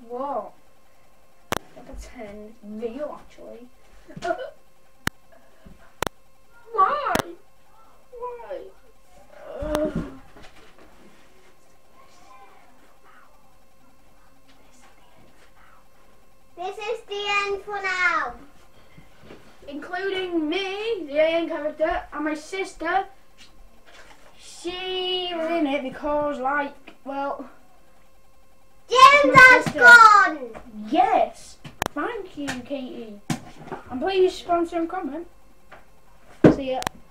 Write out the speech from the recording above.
What? Like a 10 real actually. Why? Why? This is the end for now. Including me, the alien character, and my sister. She was in it because, like, well... James has gone! Yes! Thank you, Katie. And please sponsor and comment. See ya.